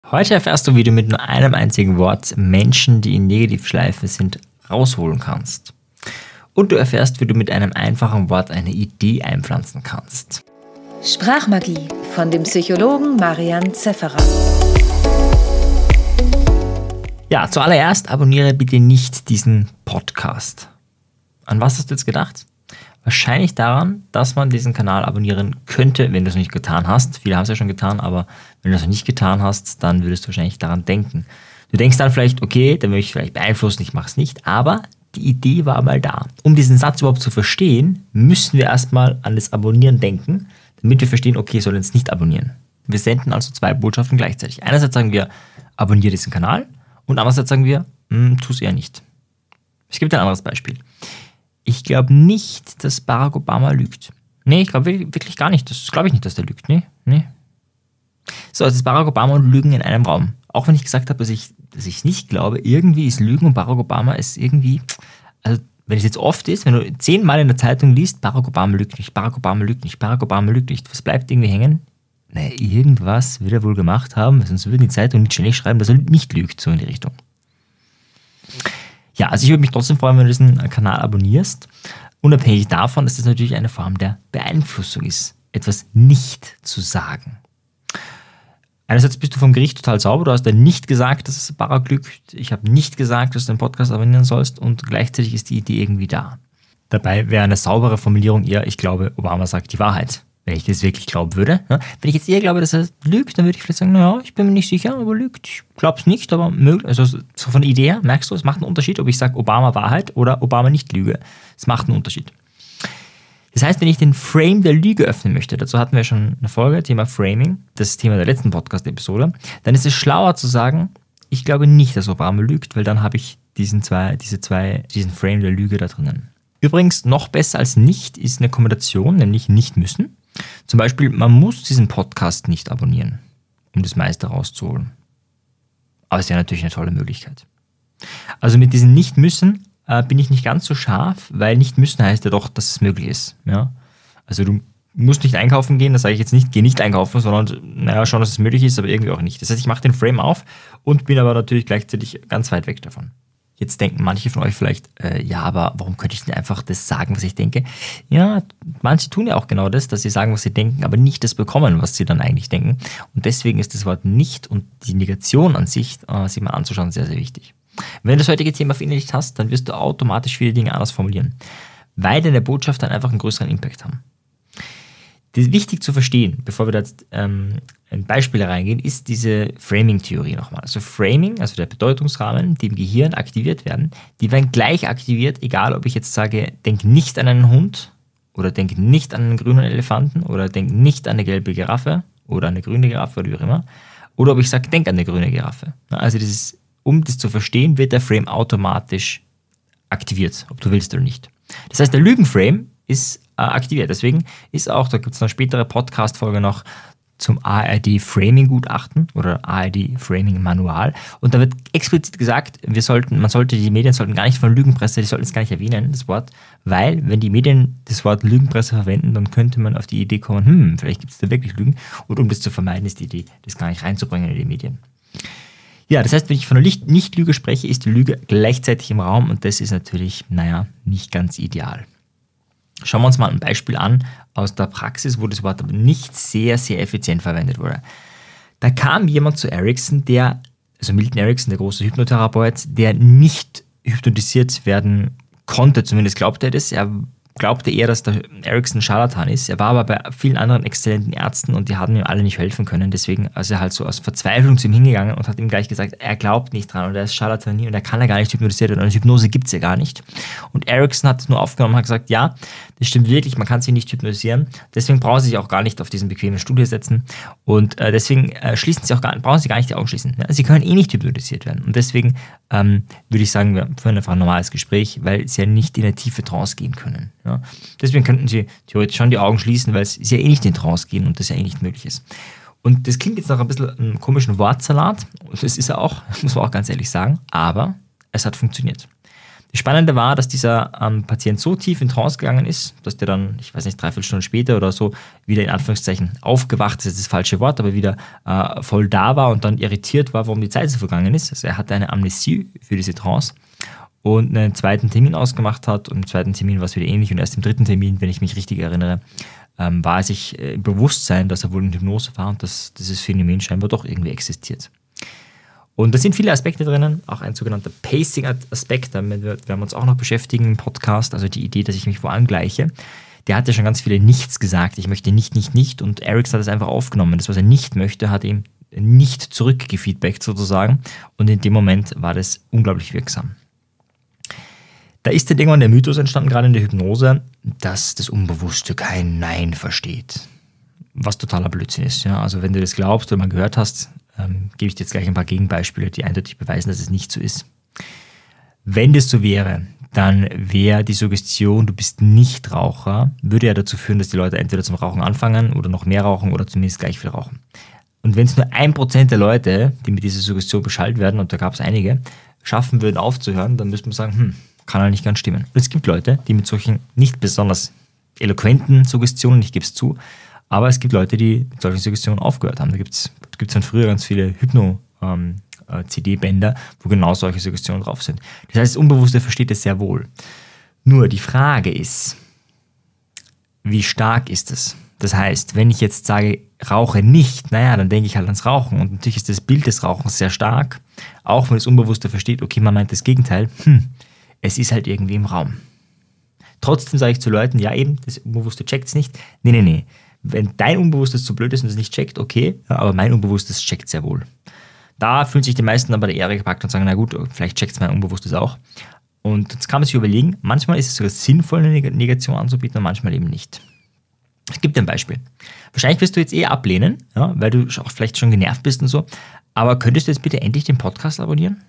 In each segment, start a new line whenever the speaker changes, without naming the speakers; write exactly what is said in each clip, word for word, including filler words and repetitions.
Heute erfährst du, wie du mit nur einem einzigen Wort Menschen, die in Negativschleife sind, rausholen kannst. Und du erfährst, wie du mit einem einfachen Wort eine Idee einpflanzen kannst.
Sprachmagie von dem Psychologen Marian Zefferer.
Ja, zuallererst abonniere bitte nicht diesen Podcast. An was hast du jetzt gedacht? Wahrscheinlich daran, dass man diesen Kanal abonnieren könnte, wenn du es nicht getan hast. Viele haben es ja schon getan, aber wenn du es noch nicht getan hast, dann würdest du wahrscheinlich daran denken. Du denkst dann vielleicht, okay, dann möchte ich vielleicht beeinflussen, ich mache es nicht, aber die Idee war mal da. Um diesen Satz überhaupt zu verstehen, müssen wir erstmal an das Abonnieren denken, damit wir verstehen, okay, ich soll jetzt nicht abonnieren. Wir senden also zwei Botschaften gleichzeitig. Einerseits sagen wir, abonniere diesen Kanal und andererseits sagen wir, tu es eher nicht. Ich gebe dir ein anderes Beispiel. Ich glaube nicht, dass Barack Obama lügt. Nee, ich glaube wirklich gar nicht. Das glaube ich nicht, dass der lügt. Nee, nee. So, also ist Barack Obama und Lügen in einem Raum. Auch wenn ich gesagt habe, dass ich dass ich nicht glaube, irgendwie ist Lügen und Barack Obama ist irgendwie, also wenn es jetzt oft ist, wenn du zehnmal in der Zeitung liest, Barack Obama lügt nicht, Barack Obama lügt nicht, Barack Obama lügt nicht, was bleibt irgendwie hängen? Naja, irgendwas wird er wohl gemacht haben, sonst würden die Zeitung nicht ständig schreiben, dass er nicht lügt, so in die Richtung. Ja, also ich würde mich trotzdem freuen, wenn du diesen Kanal abonnierst. Unabhängig davon, dass das natürlich eine Form der Beeinflussung ist, etwas nicht zu sagen. Einerseits bist du vom Gericht total sauber, du hast ja nicht gesagt, dass es Barack lügt. Ich habe nicht gesagt, dass du den Podcast abonnieren sollst und gleichzeitig ist die Idee irgendwie da. Dabei wäre eine saubere Formulierung eher, ich glaube, Obama sagt die Wahrheit. Wenn ich das wirklich glauben würde. Wenn ich jetzt eher glaube, dass er lügt, dann würde ich vielleicht sagen, naja, ich bin mir nicht sicher, ob er lügt. Ich glaube es nicht, aber möglich. Also so von der Idee her, merkst du, es macht einen Unterschied, ob ich sage Obama Wahrheit oder Obama nicht Lüge. Es macht einen Unterschied. Das heißt, wenn ich den Frame der Lüge öffnen möchte, dazu hatten wir schon eine Folge, Thema Framing, das Thema der letzten Podcast-Episode, dann ist es schlauer zu sagen, ich glaube nicht, dass Obama lügt, weil dann habe ich diesen zwei, diese zwei, diesen Frame der Lüge da drinnen. Übrigens, noch besser als nicht ist eine Kombination, nämlich nicht müssen. Zum Beispiel, man muss diesen Podcast nicht abonnieren, um das meiste rauszuholen. Aber es wäre natürlich eine tolle Möglichkeit. Also mit diesem Nicht-Müssen äh, bin ich nicht ganz so scharf, weil Nicht-Müssen heißt ja doch, dass es möglich ist. Ja? Also du musst nicht einkaufen gehen, das sage ich jetzt nicht, geh nicht einkaufen, sondern naja, schauen, dass es möglich ist, aber irgendwie auch nicht. Das heißt, ich mache den Frame auf und bin aber natürlich gleichzeitig ganz weit weg davon. Jetzt denken manche von euch vielleicht, äh, ja, aber warum könnte ich denn einfach das sagen, was ich denke? Ja, manche tun ja auch genau das, dass sie sagen, was sie denken, aber nicht das bekommen, was sie dann eigentlich denken. Und deswegen ist das Wort nicht und die Negation an sich, äh, sich mal anzuschauen, sehr, sehr wichtig. Wenn du das heutige Thema verinnerlicht hast, dann wirst du automatisch viele Dinge anders formulieren, weil deine Botschaft dann einfach einen größeren Impact haben. Das ist wichtig zu verstehen, bevor wir da jetzt ähm, in Beispiele reingehen, ist diese Framing-Theorie nochmal. Also Framing, also der Bedeutungsrahmen, die im Gehirn aktiviert werden, die werden gleich aktiviert, egal ob ich jetzt sage, denk nicht an einen Hund oder denk nicht an einen grünen Elefanten oder denk nicht an eine gelbe Giraffe oder eine grüne Giraffe oder wie auch immer. Oder ob ich sage, denk an eine grüne Giraffe. Also das ist, um das zu verstehen, wird der Frame automatisch aktiviert, ob du willst oder nicht. Das heißt, der Lügenframe ist äh, aktiviert. Deswegen ist auch, da gibt es eine spätere Podcast-Folge noch zum A R D-Framing-Gutachten oder A R D-Framing-Manual. Und da wird explizit gesagt, wir sollten, man sollte, die Medien sollten gar nicht von Lügenpresse, die sollten es gar nicht erwähnen, das Wort, weil wenn die Medien das Wort Lügenpresse verwenden, dann könnte man auf die Idee kommen, hm, vielleicht gibt es da wirklich Lügen. Und um das zu vermeiden, ist die Idee, das gar nicht reinzubringen in die Medien. Ja, das heißt, wenn ich von einer Nicht-Lüge spreche, ist die Lüge gleichzeitig im Raum und das ist natürlich, naja, nicht ganz ideal. Schauen wir uns mal ein Beispiel an aus der Praxis, wo das Wort aber nicht sehr, sehr effizient verwendet wurde. Da kam jemand zu Erickson, der, also Milton Erickson, der große Hypnotherapeut, der nicht hypnotisiert werden konnte, zumindest glaubte er das. Er glaubte eher, dass der Erickson Scharlatan ist. Er war aber bei vielen anderen exzellenten Ärzten und die hatten ihm alle nicht helfen können. Deswegen ist er halt so aus Verzweiflung zu ihm hingegangen und hat ihm gleich gesagt, er glaubt nicht dran und er ist Scharlatanie und er kann ja gar nicht hypnotisiert werden und Hypnose gibt es ja gar nicht. Und Erickson hat es nur aufgenommen und hat gesagt, ja, das stimmt wirklich, man kann sie nicht hypnotisieren. Deswegen brauchen sie sich auch gar nicht auf diesen bequemen Stuhl setzen und äh, deswegen äh, schließen sie auch gar, brauchen sie gar nicht die Augen schließen. Ja? Sie können eh nicht hypnotisiert werden und deswegen ähm, würde ich sagen, wir führen einfach ein normales Gespräch, weil sie ja nicht in eine tiefe Trance gehen können. Ja? Deswegen könnten sie theoretisch schon die Augen schließen, weil sie ja eh nicht in Trance gehen und das ja eh nicht möglich ist. Und das klingt jetzt nach ein bisschen einem komischen Wortsalat, das ist er auch, muss man auch ganz ehrlich sagen, aber es hat funktioniert. Das Spannende war, dass dieser ähm, Patient so tief in Trance gegangen ist, dass der dann, ich weiß nicht, dreiviertel Stunden später oder so, wieder in Anführungszeichen aufgewacht, das ist das falsche Wort, aber wieder äh, voll da war und dann irritiert war, warum die Zeit so vergangen ist. Also er hatte eine Amnesie für diese Trance und einen zweiten Termin ausgemacht hat und im zweiten Termin war es wieder ähnlich und erst im dritten Termin, wenn ich mich richtig erinnere, ähm, war er sich äh, im Bewusstsein, dass er wohl in Hypnose war und dass dieses Phänomen scheinbar doch irgendwie existiert. Und da sind viele Aspekte drinnen, auch ein sogenannter Pacing-Aspekt, damit werden wir uns auch noch beschäftigen im Podcast, also die Idee, dass ich mich wo angleiche. Der hat ja schon ganz viele Nichts gesagt, ich möchte nicht, nicht, nicht und Erickson hat es einfach aufgenommen. Das, was er nicht möchte, hat ihm nicht zurückgefeedbackt sozusagen und in dem Moment war das unglaublich wirksam. Da ist dann irgendwann der Mythos entstanden, gerade in der Hypnose, dass das Unbewusste kein Nein versteht. Was totaler Blödsinn ist. Ja? Also wenn du das glaubst oder mal gehört hast, ähm, gebe ich dir jetzt gleich ein paar Gegenbeispiele, die eindeutig beweisen, dass es nicht so ist. Wenn das so wäre, dann wäre die Suggestion, du bist nicht Raucher, würde ja dazu führen, dass die Leute entweder zum Rauchen anfangen oder noch mehr rauchen oder zumindest gleich viel rauchen. Und wenn es nur ein Prozent der Leute, die mit dieser Suggestion beschallt werden, und da gab es einige, schaffen würden aufzuhören, dann müsste man sagen, hm, kann halt nicht ganz stimmen. Und es gibt Leute, die mit solchen nicht besonders eloquenten Suggestionen, ich gebe es zu, aber es gibt Leute, die mit solchen Suggestionen aufgehört haben. Da gibt es von früher ganz viele Hypno-C D-Bänder, ähm, wo genau solche Suggestionen drauf sind. Das heißt, das Unbewusste versteht es sehr wohl. Nur die Frage ist, wie stark ist es? Das heißt, wenn ich jetzt sage, rauche nicht, naja, dann denke ich halt ans Rauchen. Und natürlich ist das Bild des Rauchens sehr stark, auch wenn das Unbewusste versteht, okay, man meint das Gegenteil, hm, es ist halt irgendwie im Raum. Trotzdem sage ich zu Leuten, ja eben, das Unbewusste checkt es nicht. Nee, nee, nee. Wenn dein Unbewusstes zu blöd ist und es nicht checkt, okay, aber mein Unbewusstes checkt sehr wohl. Da fühlen sich die meisten dann bei der Ehre gepackt und sagen, na gut, vielleicht checkt es mein Unbewusstes auch. Und jetzt kann man sich überlegen, manchmal ist es sogar sinnvoll, eine Negation anzubieten und manchmal eben nicht. Ich gebe dir ein Beispiel. Wahrscheinlich wirst du jetzt eh ablehnen, ja, weil du auch vielleicht schon genervt bist und so, aber könntest du jetzt bitte endlich den Podcast abonnieren?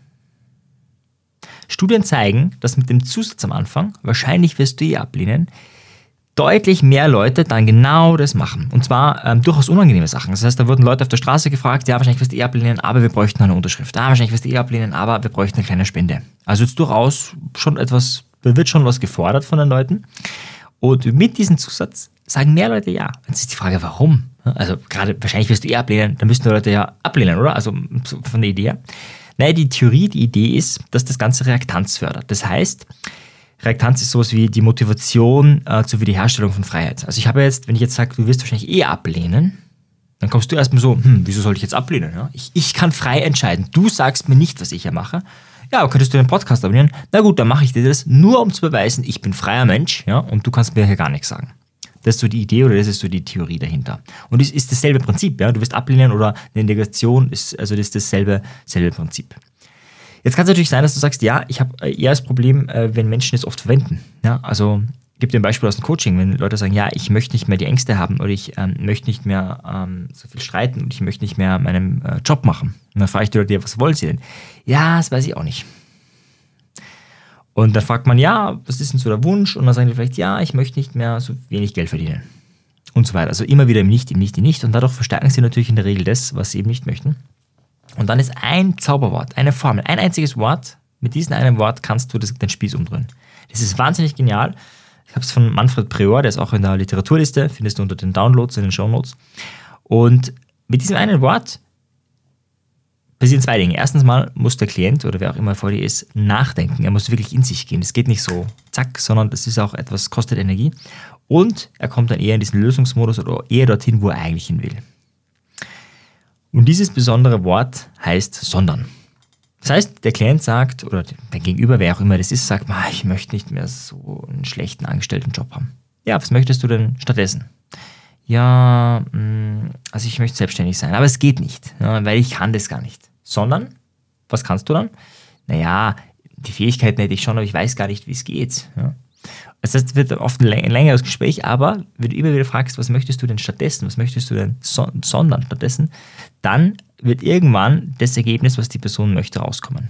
Studien zeigen, dass mit dem Zusatz am Anfang, wahrscheinlich wirst du eh ablehnen, deutlich mehr Leute dann genau das machen. Und zwar ähm, durchaus unangenehme Sachen. Das heißt, da wurden Leute auf der Straße gefragt, ja, wahrscheinlich wirst du eh ablehnen, aber wir bräuchten eine Unterschrift. Ja, wahrscheinlich wirst du eh ablehnen, aber wir bräuchten eine kleine Spende. Also jetzt durchaus schon etwas, da wird schon was gefordert von den Leuten. Und mit diesem Zusatz sagen mehr Leute ja. Jetzt ist die Frage, warum? Also gerade, wahrscheinlich wirst du eh ablehnen, dann müssten die Leute ja ablehnen, oder? Also von der Idee her. Naja, die Theorie, die Idee ist, dass das Ganze Reaktanz fördert. Das heißt, Reaktanz ist sowas wie die Motivation äh, zur Wiederherstellung von Freiheit. Also ich habe jetzt, wenn ich jetzt sage, du wirst wahrscheinlich eh ablehnen, dann kommst du erstmal so, hm, wieso soll ich jetzt ablehnen? Ja? Ich, ich kann frei entscheiden. Du sagst mir nicht, was ich hier mache. Ja, aber könntest du den Podcast abonnieren? Na gut, dann mache ich dir das, nur um zu beweisen, ich bin freier Mensch, ja, und du kannst mir hier gar nichts sagen. Das ist so die Idee oder das ist so die Theorie dahinter. Und es ist dasselbe Prinzip, ja. Du wirst ablehnen oder eine Negation, ist, also das ist dasselbe selbe Prinzip. Jetzt kann es natürlich sein, dass du sagst, ja, ich habe eher das Problem, wenn Menschen es oft verwenden. Ja, also ich gebe dir ein Beispiel aus dem Coaching, wenn Leute sagen, ja, ich möchte nicht mehr die Ängste haben oder ich ähm, möchte nicht mehr ähm, so viel streiten und ich möchte nicht mehr meinen äh, Job machen. Und dann frage ich die Leute, was wollen sie denn? Ja, das weiß ich auch nicht. Und dann fragt man, ja, was ist denn so der Wunsch? Und dann sagen die vielleicht, ja, ich möchte nicht mehr so wenig Geld verdienen. Und so weiter. Also immer wieder im Nicht, im Nicht, im Nicht. Und dadurch verstärken sie natürlich in der Regel das, was sie eben nicht möchten. Und dann ist ein Zauberwort, eine Formel, ein einziges Wort. Mit diesem einen Wort kannst du das, den Spieß umdrehen. Das ist wahnsinnig genial. Ich habe es von Manfred Prior, der ist auch in der Literaturliste, findest du unter den Downloads, in den Shownotes. Und mit diesem einen Wort passieren zwei Dinge. Erstens mal muss der Klient oder wer auch immer vor dir ist, nachdenken. Er muss wirklich in sich gehen. Es geht nicht so zack, sondern das ist auch etwas, kostet Energie. Und er kommt dann eher in diesen Lösungsmodus oder eher dorthin, wo er eigentlich hin will. Und dieses besondere Wort heißt sondern. Das heißt, der Klient sagt, oder der Gegenüber, wer auch immer das ist, sagt, ich möchte nicht mehr so einen schlechten Angestelltenjob haben. Ja, was möchtest du denn stattdessen? Ja, also ich möchte selbstständig sein, aber es geht nicht, weil ich kann das gar nicht. Sondern, was kannst du dann? Naja, die Fähigkeiten hätte ich schon, aber ich weiß gar nicht, wie es geht. Das heißt, es wird oft ein längeres Gespräch, aber wenn du immer wieder fragst, was möchtest du denn stattdessen, was möchtest du denn so, sondern stattdessen, dann wird irgendwann das Ergebnis, was die Person möchte, rauskommen.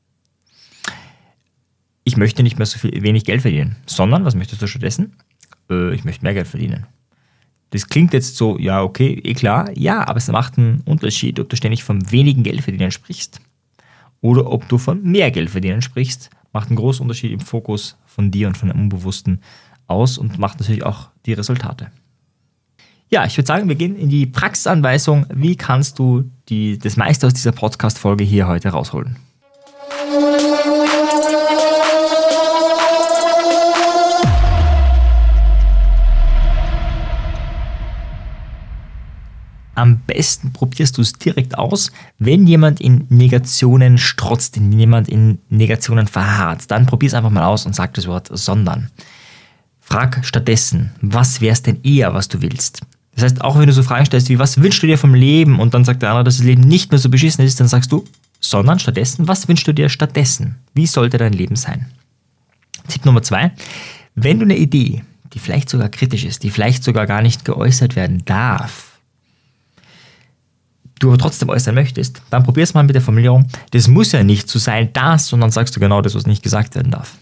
Ich möchte nicht mehr so viel, wenig Geld verdienen, sondern, was möchtest du stattdessen? Äh, ich möchte mehr Geld verdienen. Das klingt jetzt so, ja, okay, eh klar, ja, aber es macht einen Unterschied, ob du ständig von wenigen Geld verdienen sprichst oder ob du von mehr Geld verdienen sprichst, macht einen großen Unterschied im Fokus von dir und von dem Unbewussten aus und macht natürlich auch die Resultate. Ja, ich würde sagen, wir gehen in die Praxisanweisung. Wie kannst du die, das meiste aus dieser Podcast-Folge hier heute rausholen? Am besten probierst du es direkt aus, wenn jemand in Negationen strotzt, wenn jemand in Negationen verharrt. Dann probier es einfach mal aus und sag das Wort sondern. Frag stattdessen, was wäre es denn eher, was du willst? Das heißt, auch wenn du so Fragen stellst wie, was wünschst du dir vom Leben? Und dann sagt der andere, dass das Leben nicht mehr so beschissen ist, dann sagst du, sondern stattdessen, was wünschst du dir stattdessen? Wie sollte dein Leben sein? Tipp Nummer zwei, wenn du eine Idee, die vielleicht sogar kritisch ist, die vielleicht sogar gar nicht geäußert werden darf, du aber trotzdem äußern möchtest, dann probier es mal mit der Formulierung, das muss ja nicht so sein, das, sondern sagst du genau das, was nicht gesagt werden darf.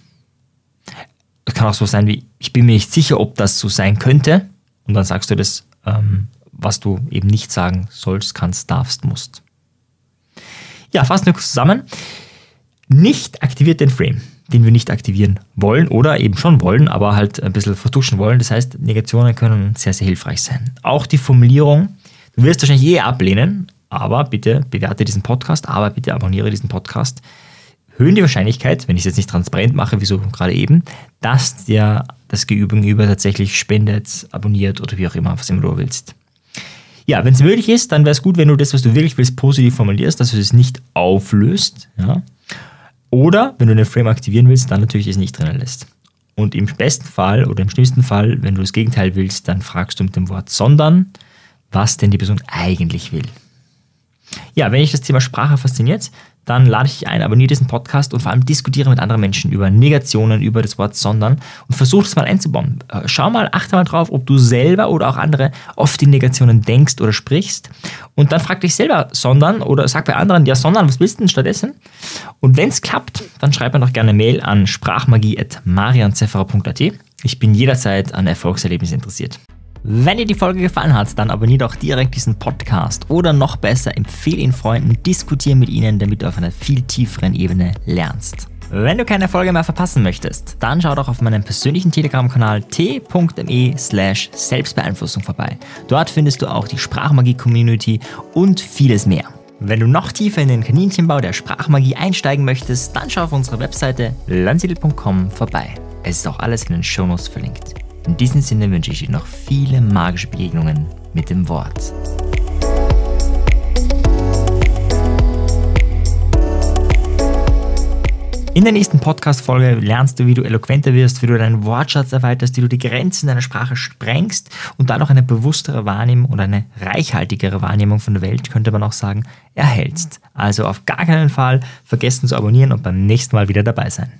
Es kann auch so sein wie, ich bin mir nicht sicher, ob das so sein könnte, und dann sagst du das, ähm, was du eben nicht sagen sollst, kannst, darfst, musst. Ja, fassen wir kurz zusammen. Nicht aktiviert den Frame, den wir nicht aktivieren wollen oder eben schon wollen, aber halt ein bisschen vertuschen wollen. Das heißt, Negationen können sehr, sehr hilfreich sein. Auch die Formulierung, du wirst wahrscheinlich eh ablehnen, aber bitte bewerte diesen Podcast, aber bitte abonniere diesen Podcast. Erhöhen die Wahrscheinlichkeit, wenn ich es jetzt nicht transparent mache, wie so gerade eben, dass dir das Gegenüber tatsächlich spendet, abonniert oder wie auch immer, was immer du willst. Ja, wenn es möglich ist, dann wäre es gut, wenn du das, was du wirklich willst, positiv formulierst, dass du es nicht auflöst. Ja? Oder, wenn du den Frame aktivieren willst, dann natürlich es nicht drinnen lässt. Und im besten Fall oder im schlimmsten Fall, wenn du das Gegenteil willst, dann fragst du mit dem Wort sondern, was denn die Person eigentlich will. Ja, wenn dich das Thema Sprache fasziniert, dann lade ich dich ein, abonniere diesen Podcast und vor allem diskutiere mit anderen Menschen über Negationen, über das Wort sondern und versuch es mal einzubauen. Schau mal, achte mal drauf, ob du selber oder auch andere oft in Negationen denkst oder sprichst und dann frag dich selber sondern oder sag bei anderen, ja sondern, was willst du denn stattdessen? Und wenn es klappt, dann schreib mir doch gerne eine Mail an sprachmagie at marianzefferer punkt at. Ich bin jederzeit an Erfolgserlebnissen interessiert. Wenn dir die Folge gefallen hat, dann abonniere doch direkt diesen Podcast oder noch besser, empfehle ihn Freunden, diskutiere mit ihnen, damit du auf einer viel tieferen Ebene lernst. Wenn du keine Folge mehr verpassen möchtest, dann schau doch auf meinem persönlichen Telegram-Kanal t.me slash Selbstbeeinflussung vorbei. Dort findest du auch die Sprachmagie-Community und vieles mehr. Wenn du noch tiefer in den Kaninchenbau der Sprachmagie einsteigen möchtest, dann schau auf unserer Webseite landsiedel punkt com vorbei. Es ist auch alles in den Shownotes verlinkt. In diesem Sinne wünsche ich dir noch viele magische Begegnungen mit dem Wort. In der nächsten Podcast-Folge lernst du, wie du eloquenter wirst, wie du deinen Wortschatz erweiterst, wie du die Grenzen deiner Sprache sprengst und dadurch eine bewusstere Wahrnehmung oder eine reichhaltigere Wahrnehmung von der Welt, könnte man auch sagen, erhältst. Also auf gar keinen Fall vergessen zu abonnieren und beim nächsten Mal wieder dabei sein.